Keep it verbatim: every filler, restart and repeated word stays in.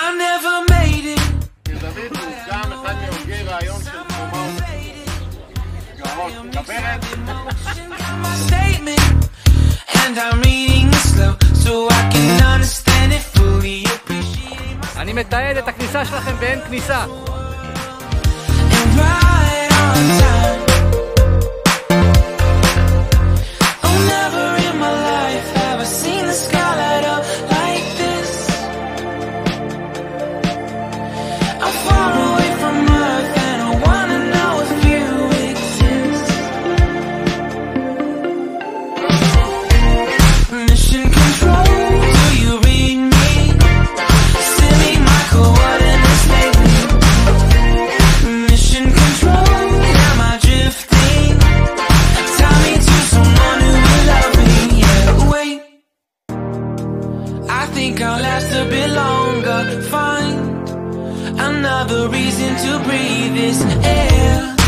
never made it. דוד הוא גם אחד מהוגי רעיון של תחומות גרות כברת. And I'm reading it slow so I can understand it fully. Appreciate אני מתעד את הכניסה שלכם באין כניסה. and right on time. Oh, never in my life have I seen the sky light up like this. I'm far away from Earth and I wanna know if you exist. Mission control, do you read me? Send me my coordinates lately. Mission control, am I drifting? Tie me to someone who will love me. Yeah, wait, I think I'll last a bit longer. Find another reason to breathe this air.